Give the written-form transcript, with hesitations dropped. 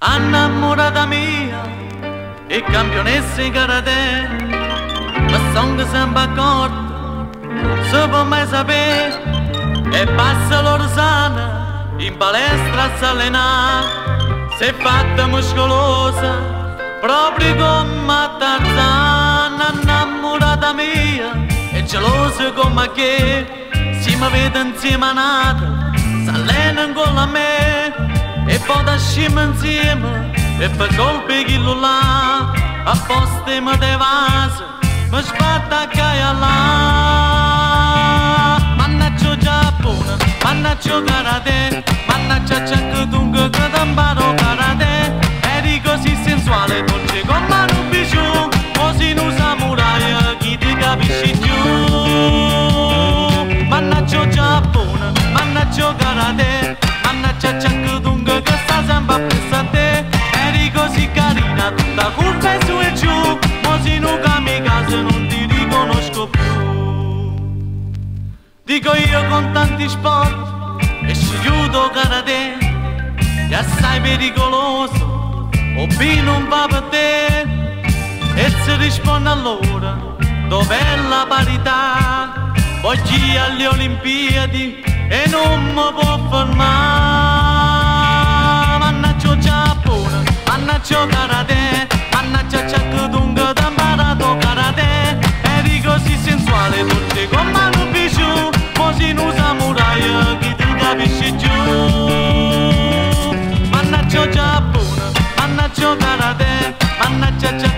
Innamorata mia e campionessa in karate, ma sono sempre accorto, se può mai sapere, e passa l'ora sana in palestra a s'allenare, si è fatta muscolosa proprio come Tarzana. Innamorata mia e gelosa come che si mi vede insieme a nata, s'allena con la me e poi tasciamo insieme e per colpi chi lo là a poste mi devasa mi sbatta a caia là. Mannaggia Giappone, mannaggia karate, mannaggia c'è dunque che ti imparo karate, eri così sensuale dolce con mano bijou, così un samurai chi ti capisci più. Mannaggia Giappone, mannaggia karate, mannaggia c'è dunque che sta sempre appresso a te, eri così carina tutta curva e su e giù, così non kamikaze non ti riconosco più. Dico io con tanti sport e sciuto karate, che assai pericoloso, o B non va per te, e si risponde allora, dov'è la parità? Oggi alle Olimpiadi e non mi può fermare. Mannaggia Giappone, mannaggia karate, mannaggia c'è dunque ti imparato karate, eri così sensuale dolce con mano bijou, così un samurai chi ti capisci giù. Mannaggia Giappone, mannaggia karate, mannaggia